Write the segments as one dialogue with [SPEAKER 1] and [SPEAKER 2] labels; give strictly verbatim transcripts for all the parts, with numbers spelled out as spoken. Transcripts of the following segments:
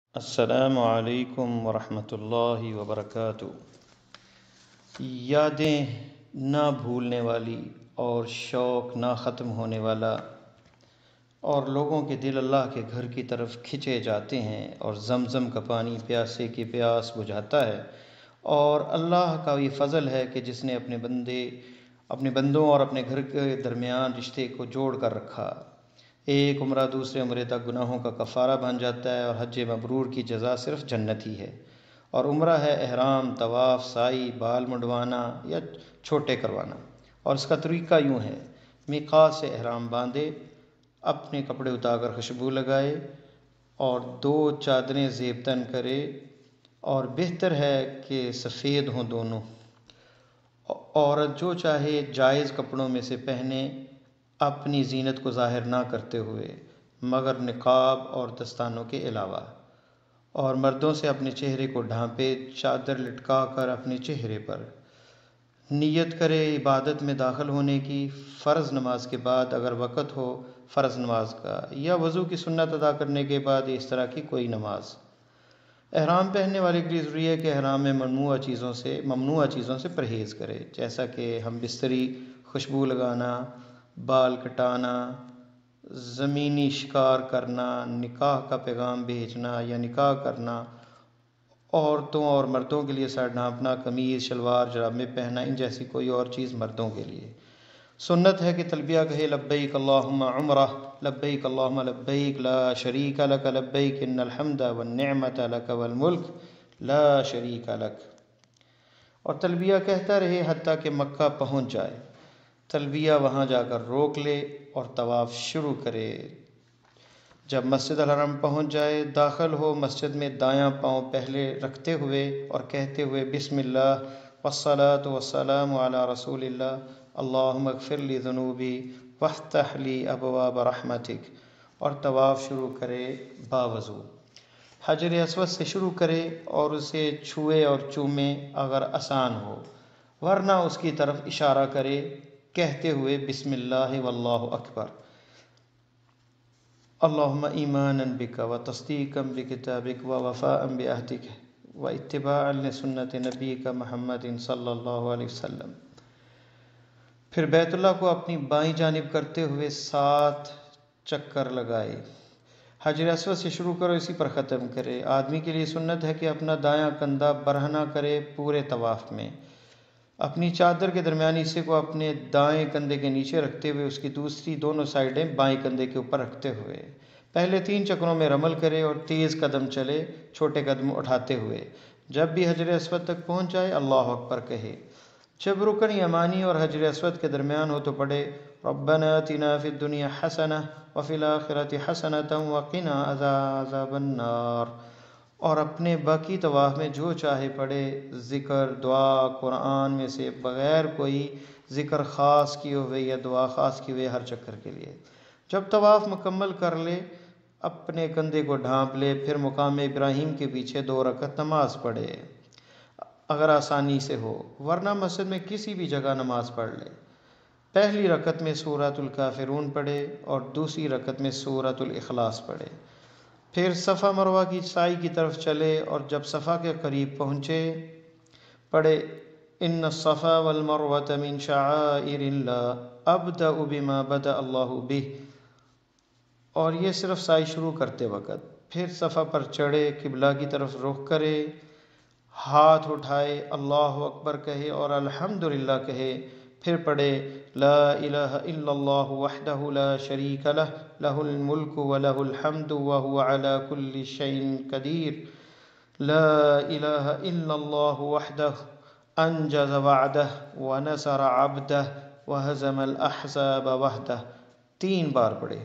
[SPEAKER 1] السلام علیکم ورحمۃ اللہ وبرکاتہ۔ یادیں نہ بھولنے والی اور شوق نہ ختم ہونے والا، اور لوگوں کے دل اللہ کے گھر کی طرف کھنچے جاتے ہیں، اور زمزم کا پانی پیاسے کی پیاس بجھاتا ہے۔ اور اللہ کا یہ فضل ہے کہ جس نے اپنے بندے اپنے بندوں اور اپنے گھر کے درمیان رشتے کو جوڑ کر رکھا۔ ایک عمرہ دوسرے عمرے تک گناہوں کا کفارہ بن جاتا ہے، اور حج مبرور کی جزا صرف جنت ہی ہے۔ اور عمرہ ہے احرام، طواف، سعی، بال منڈوانا یا چھوٹے کروانا، اور اس کا طریقہ یوں ہے: میقات سے احرام باندھے، اپنے کپڑے اتار کر خوشبو لگائے، اور دو چادریں زیب تن کرے، اور بہتر ہے کہ سفید ہوں دونوں۔ عورت جو چاہے جائز کپڑوں میں سے پہنے، اپنی زینت کو ظاہر نہ کرتے ہوئے، مگر نقاب اور دستانوں کے علاوہ۔ اور مردوں سے اپنے چہرے کو ڈھانپے، چادر لٹکا کر اپنے چہرے پر۔ نیت کرے عبادت میں داخل ہونے کی، فرض نماز کے بعد اگر وقت ہو فرض نماز کا، یا وضو کی سنت ادا کرنے کے بعد اس طرح کی کوئی نماز۔ احرام پہننے والے کے لیے ضروری ہے کہ احرام میں ممنوع چیزوں سے ممنوع چیزوں سے پرہیز کرے، جیسا کہ ہم بستری، خوشبو لگانا، بال کٹانا، زمینی شکار کرنا، نکاح کا پیغام بھیجنا یا نکاح کرنا، عورتوں اور مردوں کے لیے سر ڈھانپنا، قمیض، شلوار، جرابیں پہننا، ان جیسی کوئی اور چیز مردوں کے لیے۔ سنت ہے کہ تلبیہ کہے: لبیک اللہم عمرہ، لبیک اللہم لبیک، لا شریک لک لبیک، ان الحمد والنعمت لک والملک لا شریک لک۔ اور تلبیہ کہتا رہے حتیٰ کہ مکہ پہنچ جائے۔ تلبیہ وہاں جا کر روک لے اور طواف شروع کرے۔ جب مسجد الحرام پہنچ جائے، داخل ہو مسجد میں دایاں پاؤں پہلے رکھتے ہوئے اور کہتے ہوئے: بسم اللہ والصلاۃ والسلام علی رسول اللہ، اللہم اغفر لی ذنوبی وافتح لی ابواب رحمتک، اور طواف شروع کرے باوضو۔ حجر اسود سے شروع کرے اور اسے چھوئے اور چومے اگر آسان ہو، ورنہ اس کی طرف اشارہ کرے کہتے ہوئے: بسم اللہ واللہ اکبر، اللہم ایمانا بک وتصدیقا بکتابک ووفاء بعہدک واتباعا لسنت نبیک محمد صلی اللہ علیہ وسلم۔ پھر بیت اللہ کو اپنی بائیں جانب کرتے ہوئے سات چکر لگائے۔ حجر اسود سے شروع کرو، اسی پر ختم کرے۔ آدمی کے لیے سنت ہے کہ اپنا دایاں کندھا برہنہ کرے پورے طواف میں، اپنی چادر کے درمیانی حصے کو اپنے دائیں کندھے کے نیچے رکھتے ہوئے، اس کی دوسری دونوں سائیڈیں بائیں کندھے کے اوپر رکھتے ہوئے۔ پہلے تین چکروں میں رمل کرے اور تیز قدم چلے، چھوٹے قدم اٹھاتے ہوئے۔ جب بھی حجر اسود تک پہنچ جائے، اللہ اکبر کہے۔ جب رکن یمانی اور حجر اسود کے درمیان ہو تو پڑھے: ربنا آتنا فی الدنیا حسنہ وفی الآخرۃ حسنۃ وقنا عذاب النار۔ اور اپنے باقی طواف میں جو چاہے پڑھے، ذکر، دعا قرآن میں سے بغیر کوئی ذکر خاص کیے ہوئے یا دعا خاص کیے ہوئے ہر چکر کے لیے۔ جب طواف مکمل کر لے، اپنے کندھے کو ڈھانپ لے، پھر مقام ابراہیم کے پیچھے دو رکعت نماز پڑھے اگر آسانی سے ہو، ورنہ مسجد میں کسی بھی جگہ نماز پڑھ لے۔ پہلی رکعت میں سورۃ الکافرون پڑھے اور دوسری رکعت میں سورۃ الاخلاص پڑھے۔ پھر صفا مروہ کی سعی کی طرف چلے، اور جب صفا کے قریب پہنچے پڑھے: ان الصفا والمروۃ من شعائر اللہ ابدأ بما بدأ اللہ بہ۔ اور یہ صرف سعی شروع کرتے وقت۔ پھر صفا پر چڑھے، قبلہ کی طرف رخ کرے، ہاتھ اٹھائے، اللہ اکبر کہے اور الحمدللہ کہے، پھر پڑھے: لا الہ الا اللہ وحدہ لا شریک لہ، لہ الملک ولہ الحمد وہو علی کل شیء قدیر، لا الہ الا اللہ وحدہ انجز وعدہ ونصر عبدہ وہزم الاحزاب وحدہ۔ تین بار پڑھے،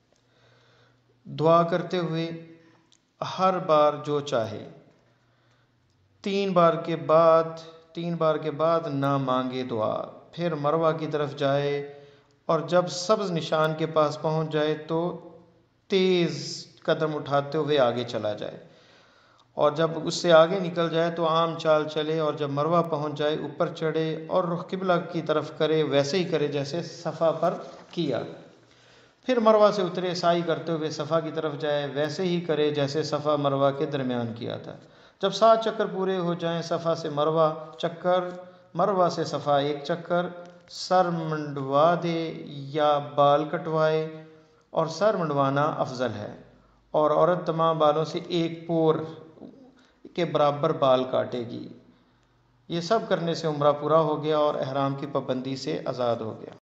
[SPEAKER 1] دعا کرتے ہوئے ہر بار جو چاہے۔ تین بار کے بعد تین بار کے بعد نہ مانگے دعا۔ پھر مروہ کی طرف جائے، اور جب سبز نشان کے پاس پہنچ جائے تو تیز قدم اٹھاتے ہوئے آگے چلا جائے، اور جب اس سے آگے نکل جائے تو عام چال چلے، اور جب مروہ پہنچ جائے اوپر چڑھے اور رخ قبلہ کی طرف کرے، ویسے ہی کرے جیسے صفا پر کیا۔ پھر مروہ سے اترے، سعی کرتے ہوئے صفا کی طرف جائے، ویسے ہی کرے جیسے صفا مروہ کے درمیان کیا تھا۔ جب سات چکر پورے ہو جائیں، صفا سے مروہ چکر، مروہ سے صفا ایک چکر، سر منڈوا دے یا بال کٹوائے، اور سر منڈوانا افضل ہے، اور عورت تمام بالوں سے ایک پور کے برابر بال کاٹے گی۔ یہ سب کرنے سے عمرہ پورا ہو گیا اور احرام کی پابندی سے آزاد ہو گیا۔